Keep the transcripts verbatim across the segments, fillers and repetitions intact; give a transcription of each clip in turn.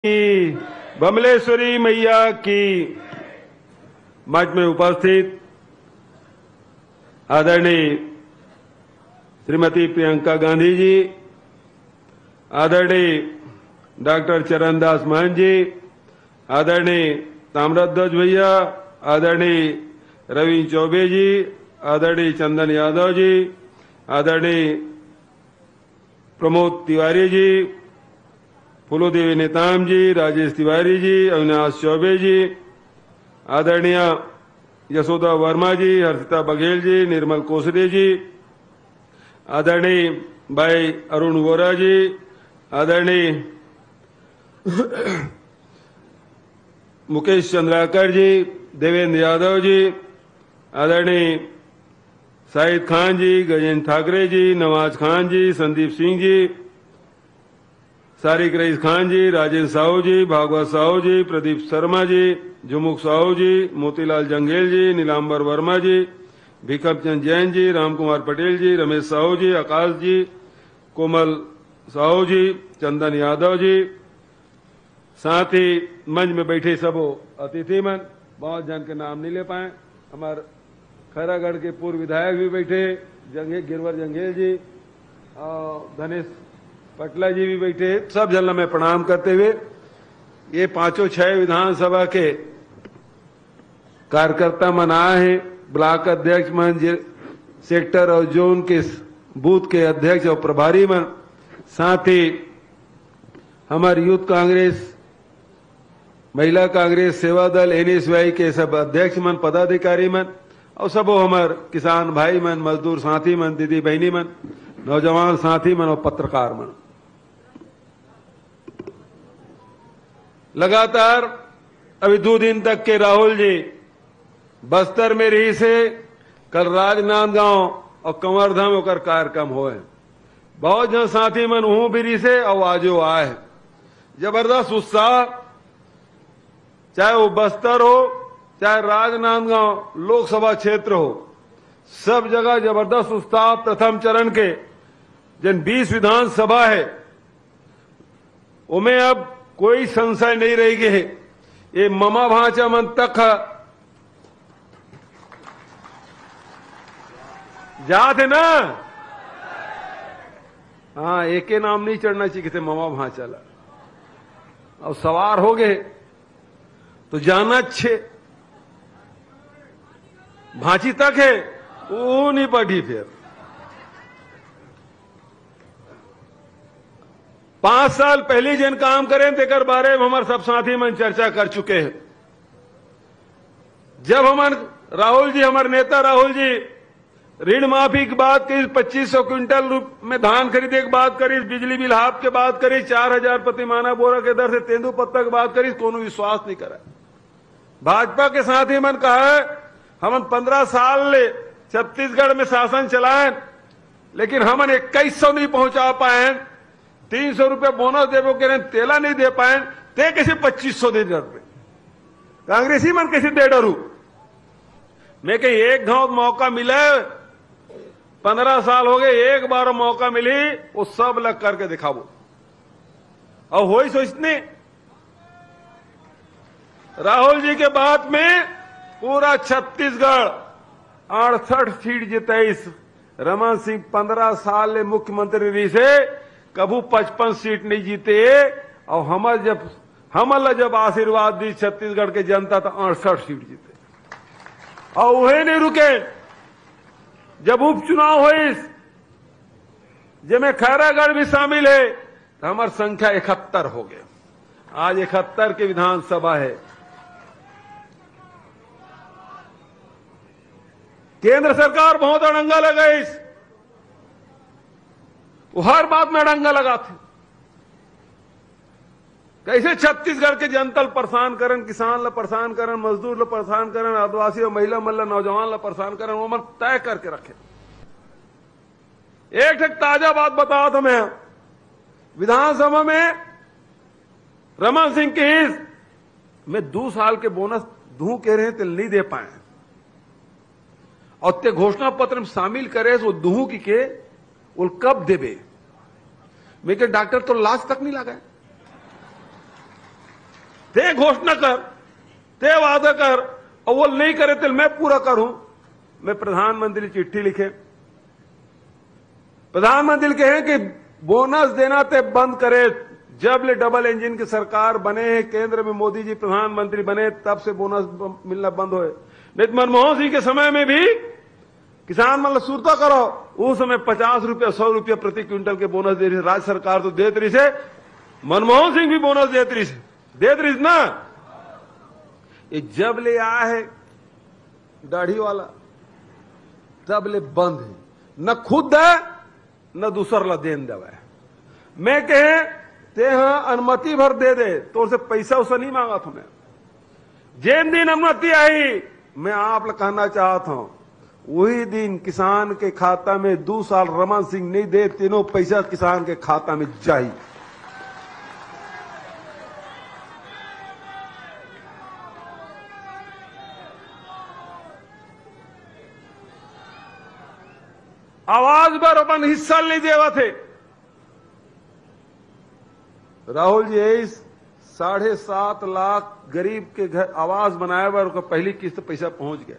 की बमलेश्वरी मैया की। मंच में उपस्थित आदरणीय श्रीमती प्रियंका गांधी जी, आदरणीय डॉक्टर चरणदास महंत जी, आदरणीय ताम्रध्वज भैया, आदरणीय रवि चौबे जी, आदरणीय चंदन यादव जी, आदरणीय प्रमोद तिवारी जी, फूलोदेवी नेताम जी, राजेश तिवारी जी, अविनाश चौबे जी, आदरणीय यशोदा वर्मा जी, हर्षिता बघेल जी, निर्मल कोसरे जी, आदरणीय भाई अरुण वोरा जी, आदरणीय मुकेश चंद्राकर जी, देवेंद्र यादव जी, आदरणीय शाहिद खान जी, गजेंद्र ठाकरे जी, नवाज खान जी, संदीप सिंह जी, सारिक रईस खान जी, राजेंद्र साहू जी, भागवत साहू जी, प्रदीप शर्मा जी, झुमुख साहू जी, मोतीलाल जंगेल जी, नीलांबर वर्मा जी, भिखम चंद जैन जी, रामकुमार पटेल जी, रमेश साहू जी, आकाश जी, कोमल साहू जी, चंदन यादव जी, साथ ही मंच में बैठे सब अतिथि मन, बहुत जन के नाम नहीं ले पाए। हमारे खैरागढ़ के पूर्व विधायक भी बैठे, जंगे गिरवर जंगेल जी और धनेश पटला जी भी बैठे। सब जन में प्रणाम करते हुए ये पांचों छह विधानसभा के कार्यकर्ता मन आए हैं, ब्लॉक अध्यक्ष मन, सेक्टर और जोन के बूथ के अध्यक्ष और प्रभारी मन, साथ ही हमारे यूथ कांग्रेस, महिला कांग्रेस, सेवा दल, एनएसवाई के सब अध्यक्ष मन, पदाधिकारी मन और सब हमारे किसान भाई मन, मजदूर साथी मन, दीदी बहनी मन, नौजवान साथी मन और पत्रकार मन। लगातार अभी दो दिन तक के राहुल जी बस्तर में रही से, कल राजनांदगांव और कंवरधाम होकर कार्यक्रम हुए। बहुत जन साथी मन हूं भी रही से और आजो आए। जबरदस्त उत्साह, चाहे वो बस्तर हो चाहे राजनांदगांव लोकसभा क्षेत्र हो, सब जगह जबरदस्त उत्साह। प्रथम चरण के जिन बीस विधानसभा है उनमें अब कोई संशय नहीं रहेगी है। ये ममा भांचा मन तक जात है ना। हाँ, एक के नाम नहीं चढ़ना चाहिए थे ममा भांचाला। अब सवार हो गए तो जाना अच्छे भांची तक है वो नहीं पढ़ी। फिर पांच साल पहले जिन काम करें तेकर बारे में हमारे सब साथी मन चर्चा कर चुके हैं। जब हमारे राहुल जी, हमारे नेता राहुल जी ऋण माफी की बात करी, पच्चीस सौ क्विंटल में धान खरीदे की बात करी, बिजली बिल हाफ के बात करी, चार हजार प्रतिमाना बोरा के दर से तेंदु पत्ता की बात करी, कोनो विश्वास नहीं करा। भाजपा के साथी मन कहा है हम पंद्रह साल ले छत्तीसगढ़ में शासन चलाए, लेकिन हमन इक्कीस सौ नहीं पहुंचा पाए, तीन सौ रुपये बोनस देवो के तेला नहीं दे पाए, ते कैसे पच्चीस सौ दे डर पे कांग्रेसी मन कैसे दे डरू। मैं कहीं एक घाव मौका मिले, पंद्रह साल हो गए, एक बार मौका मिली वो सब लग करके दिखाओ। और हो ही सोचने राहुल जी के बात में पूरा छत्तीसगढ़ अड़सठ सीट जीतेस। रमन सिंह पंद्रह साल ले मुख्यमंत्री रही से कबू पचपन सीट नहीं जीते। और हम जब हमला जब आशीर्वाद दी छत्तीसगढ़ के जनता तो अड़सठ सीट जीते। और वही नहीं रुके, जब उपचुनाव हुई जिसमें खैरागढ़ भी शामिल है तो हमारी संख्या इकहत्तर हो गए। आज इकहत्तर की विधानसभा है। केंद्र सरकार बहुत अड़ंगा लगाई, वो हर बात में अड़ंगा लगाते। कैसे छत्तीसगढ़ के जनता परेशान करन, किसान ला परेशान करन, मजदूर ला परेशान करन, आदिवासी और महिला मन ला, नौजवान ला परेशान करन, वो मन तय करके रखे। एक एक ताजा बात बताओ तो मैं, विधानसभा में रमन सिंह के हिस्स में दो साल के बोनस दू कह रहे थे नहीं दे पाए, और ते घोषणा पत्र में शामिल करे वो दूह की के वो कब देवे। मैं डॉक्टर तो लाश तक नहीं लगा। ते घोषणा कर, ते वादा कर, और वो नहीं करे तो मैं पूरा करूं। मैं प्रधानमंत्री चिट्ठी लिखे, प्रधानमंत्री कहे कि बोनस देना ते बंद करे। जब ले डबल इंजन की सरकार बने हैं, केंद्र में मोदी जी प्रधानमंत्री बने, तब से बोनस मिलना बंद होए। नहीं तो मनमोहन सिंह के समय में भी किसान मतलब सुरता करो, उस समय पचास रुपया सौ रुपया प्रति क्विंटल के बोनस दे रही। राज्य सरकार तो देत रही से, मनमोहन सिंह भी बोनस देत रही से, देत रही ना। ये जब ले आया है दाढ़ी वाला, तब ले बंद है, न खुद है न दूसर ला देन देवा। मैं कहे ते हाँ अनुमति भर दे दे, तो उसे पैसा उसे नहीं मांगा तुम्हें। जिन दिन अनुमति आई, मैं आप लोग कहना चाहता हूं, वही दिन किसान के खाता में दो साल रमन सिंह नहीं दे, तीनों पैसा किसान के खाता में जाए। आवाज पर अपन हिस्सा नहीं देवा थे। राहुल जी इस साढ़े सात लाख गरीब के घर आवास बनाए बार पहली किस्त पैसा पहुंच गया।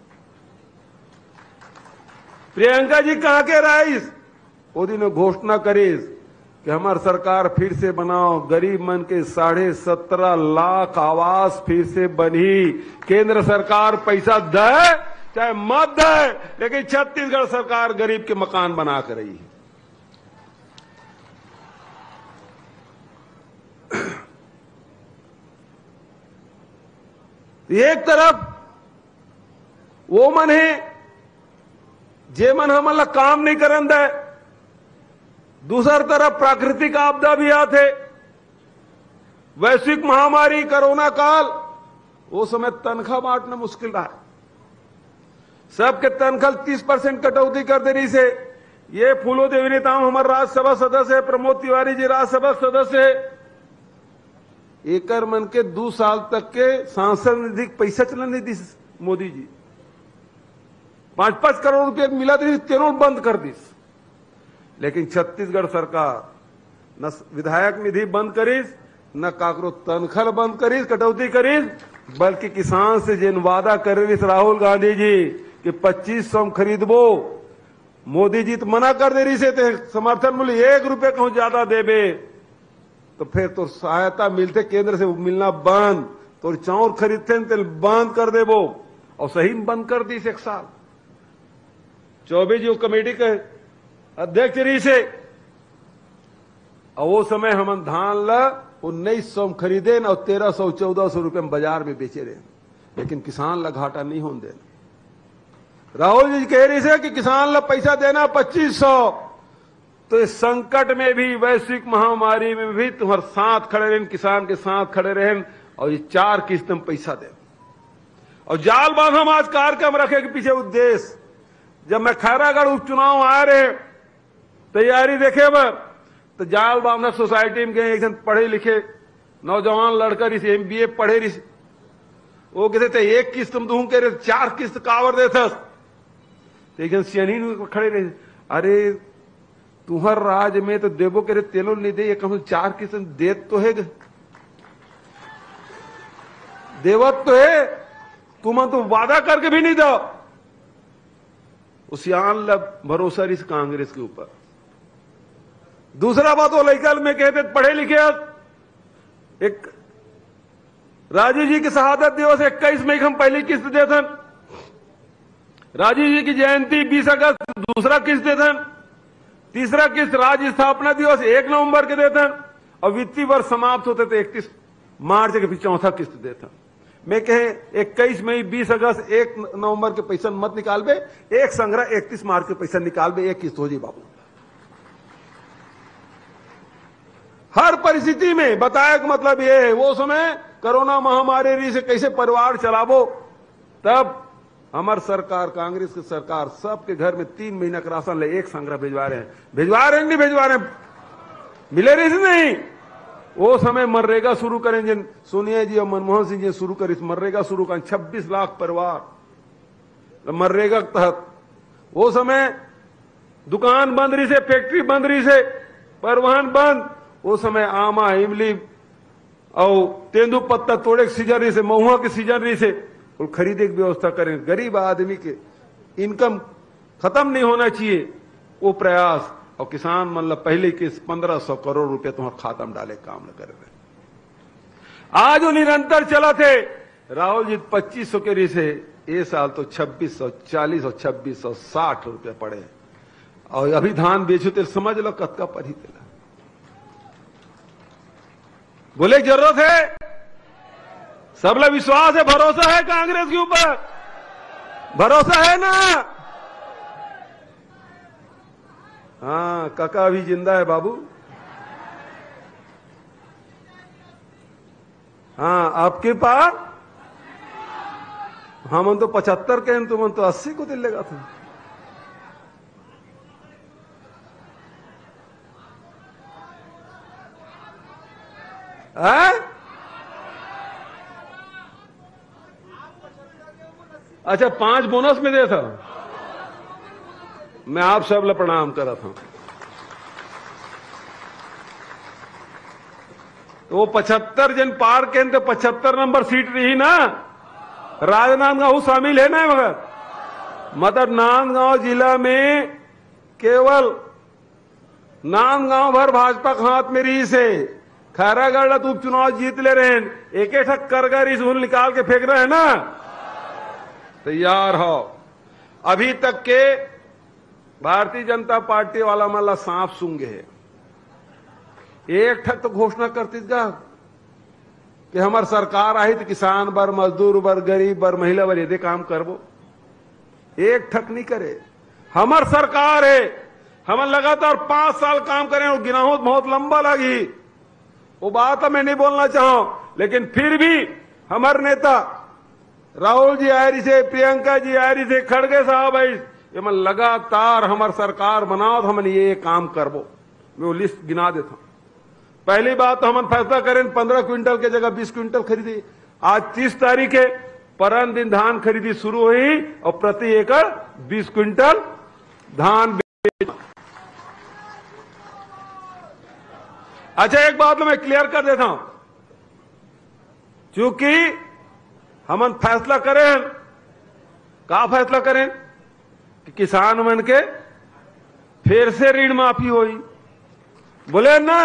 प्रियंका जी कहा के राइस वो दिन घोषणा करी कि हमारी सरकार फिर से बनाओ, गरीब मन के साढ़े सत्रह लाख आवास फिर से बनी। केंद्र सरकार पैसा दे चाहे मत दे, लेकिन छत्तीसगढ़ सरकार गरीब के मकान बना कर रही है। एक तरफ वो मन है जे मन हमला काम नहीं करन दे, दूसर तरफ प्राकृतिक आपदा भी आते, वैश्विक महामारी कोरोना काल, वो समय तनख्वाह बांटना मुश्किल रहा। सबके तनख्वाह तीस परसेंट कटौती कर दे रही से। ये फूलो देवी नेताओं हमारे राज्यसभा सदस्य है, प्रमोद तिवारी जी राज्यसभा सदस्य है। एकर मन के दो साल तक के सांसद निधि पैसा चलन नहीं दी मोदी जी। पांच पांच करोड़ रुपये मिला थी, तीनों बंद कर दी। लेकिन छत्तीसगढ़ सरकार न विधायक निधि बंद करीस, न काकरो तनख्वाह बंद करीस, कटौती करीस, बल्कि किसान से जिन वादा कर रही राहुल गांधी जी कि पच्चीस सौ खरीदबो, मोदी जी तो मना कर दे रही से थे। समर्थन मूल्य एक रुपये कहूं ज्यादा देबे तो फिर तो सहायता मिलते केंद्र से मिलना बंद, तो चाउर खरीदते तो बंद कर देबो, और सही बंद कर दी एक साल। चौबे जी कमेटी के अध्यक्ष रही से, और वो समय हम धान ला उन्नीस सौ खरीदे न, और तेरह सौ चौदह सौ रुपये में बाजार में बेचे रहे, लेकिन किसान ला घाटा नहीं होने देना। राहुल जी कह रही से कि किसान ला पैसा देना पच्चीस सौ, तो इस संकट में भी, वैश्विक महामारी में भी तुम्हारे साथ खड़े रहे, किसान के साथ खड़े रहे, और ये चार किस्त में पैसा दे। और जाल बांध हम आज कार्यक्रम रखे के पीछे उद्देश्य, जब मैं खैरागढ़ उपचुनाव आ रहे तैयारी देखे बर, तो जाल बांधा सोसाइटी में गए, एक जन पढ़े लिखे नौजवान लड़का रही एम बी ए पढ़े रही, वो कहते थे एक किस्त तुम दूं कह रहे, चार किस्त कावर देता। एक जन सियानी खड़े रहे, अरे तुम्हार राज में तो देवो कह रहे तेलो नहीं दे, कम चार किस्त देत तो है, देवत तो है, तुम तो वादा करके भी नहीं दो। उस यान भरोसा रही कांग्रेस के ऊपर। दूसरा बात वो लड़का में कहते पढ़े लिखे, एक राजीव जी की शहादत दिवस इक्कीस मई हम पहली किस्त देते, राजीव जी की जयंती बीस अगस्त दूसरा किस्त देते, तीसरा किस्त राज्य स्थापना दिवस एक नवंबर के देते, और वित्तीय वर्ष समाप्त होते थे इकतीस मार्च के, फिर चौथा किस्त देते। मैं कहे इक्कीस मई बीस अगस्त एक नवंबर के पैसा मत निकाल बे, एक संग्रह इकतीस मार्च के पैसा निकाल बे, एक किस्त हो जी बाबू। हर परिस्थिति में बताया का मतलब यह है, वो समय कोरोना महामारी से कैसे परिवार चलाबो, तब हमार सरकार, कांग्रेस की सरकार सबके घर में तीन महीना का राशन ले एक संग्रह भिजवा रहे हैं। भिजवा रहे हैं नहीं भिजवा रहे, मिले रही नहीं। वो समय मनरेगा शुरू करें, जिन सोनिया जी और मनमोहन सिंह जी शुरू करी मनरेगा शुरू कर, छब्बीस लाख परिवार मनरेगा के तहत। वो समय दुकान बंद रही से, फैक्ट्री बंद रही से, परिवहन बंद। वो समय आमा, इमली, और तेंदु पत्ता तोड़े सीजन रही से, महुआ के सीजन रही से, और खरीदे की व्यवस्था करें। गरीब आदमी के इनकम खत्म नहीं होना चाहिए, वो प्रयास। और किसान मतलब पहले के पंद्रह सौ करोड़ रुपए तुम्हारे खाता में डाले काम न कर रहे, आज वो निरंतर चला थे। राहुल जी पच्चीस सौ के री से ये साल तो छब्बीस सौ चालीस और छब्बीस सौ साठ रुपये पड़े, और अभी धान बेचो तो समझ लो कतका पर ही तेला। बोले जरूरत है, सबला विश्वास है, भरोसा है कांग्रेस के ऊपर, भरोसा है ना? हाँ, काका अभी जिंदा है बाबू। हाँ, आपके पास हम तो पचहत्तर के हैं, तुम तो अस्सी को दिल लेगा था। है? अच्छा, पांच बोनस में दे था। मैं आप सब ला प्रणाम करा था। तो वो पचहत्तर जन पार के तो पचहत्तर नंबर सीट रही ना, राजनांदगांव शामिल है ना, मगर मतलब नांदगांव जिला में केवल नांदगांव भर भाजपा के हाथ में रही से। खैरागढ़ तो उपचुनाव जीत ले रहे हैं, एक एक ठक कर गए, रिजूल निकाल के फेंक रहे हैं ना। तैयार हो? अभी तक के भारतीय जनता पार्टी वाला माला सांप सूंगे है। एक ठक तो घोषणा करती था कि हमार सरकार आई तो किसान बर, मजदूर बर, गरीब बर, महिला बर यदि काम करबो। एक ठक नहीं करे। हमार सरकार है, हम लगातार पांच साल काम करें और गिनाहो बहुत लंबा लगी, वो बात मैं नहीं बोलना चाहूं, लेकिन फिर भी हमारे नेता राहुल जी आयरी से, प्रियंका जी आयरी से, खड़गे साहब आई, ये मैं लगातार हमार सरकार बनाओ तो हमने ये काम करबो। मैं वो लिस्ट गिना देता हूं। पहली बात तो हम फैसला करें पंद्रह क्विंटल के जगह बीस क्विंटल खरीदी। आज तीस तारीख है, परम दिन धान खरीदी शुरू हुई और प्रति एकड़ बीस क्विंटल धान। अच्छा, एक बात तो मैं क्लियर कर देता हूं, क्योंकि हम फैसला करें, का फैसला करें कि किसान मन के फिर से ऋण माफी होई, बोले ना।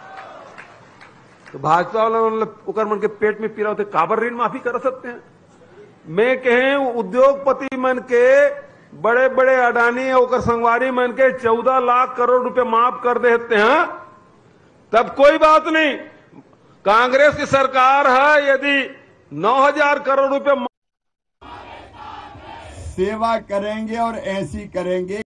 तो भाजपा वाला मतलब मन के पेट में पीड़ा होते, काबर ऋण माफी कर सकते हैं? मैं कहें उद्योगपति मन के, बड़े बड़े अडानी और संगवारी मन के चौदह लाख करोड़ रुपए माफ कर देते हैं, तब कोई बात नहीं। कांग्रेस की सरकार है, यदि नौ हजार करोड़ रुपए सेवा करेंगे और ऐसी करेंगे।